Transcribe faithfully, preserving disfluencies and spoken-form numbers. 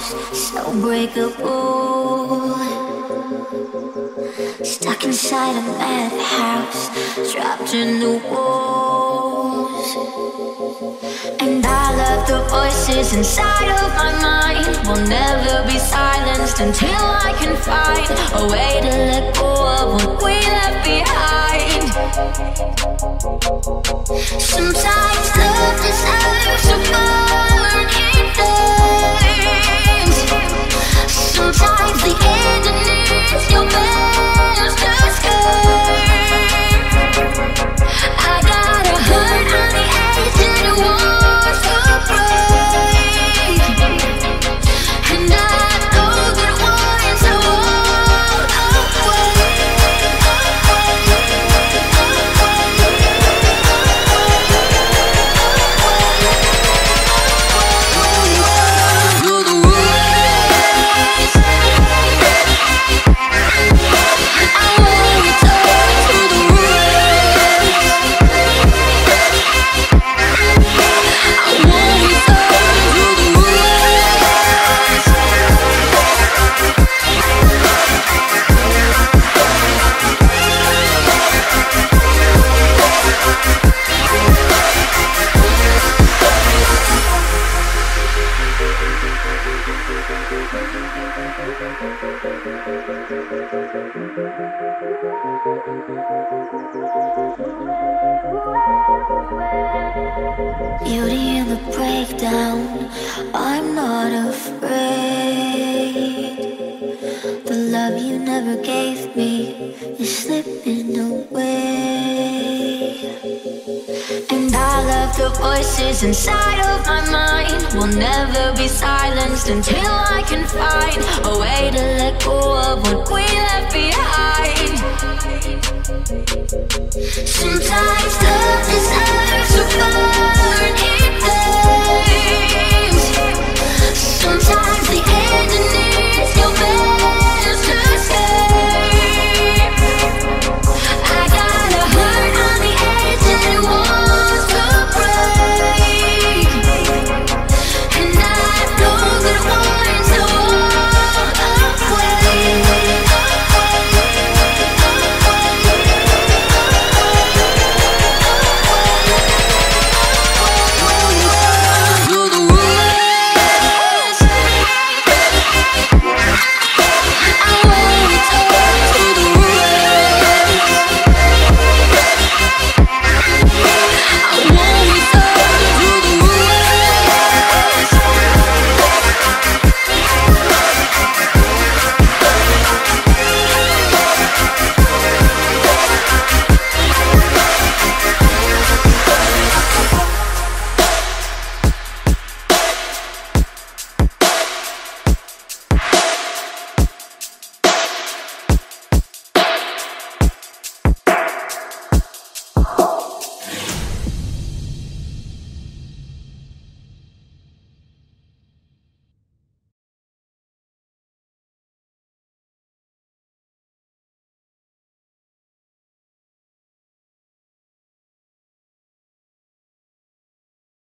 house, so breakable. Stuck inside a madhouse, trapped in the walls. And I love the voices inside of my mind. Will never be silenced until I can find a way to let go of what we left behind. Sometimes love deserves to burn in flames. Sometimes the ending needs your best escape. I got a hurt on the edge and it wants to break. And I know that once I walk away, beauty in the breakdown. I'm not afraid. The love you never gave me is slipping away. And I love the voices inside of my mind. Will never be silenced until I can find a way to let go of what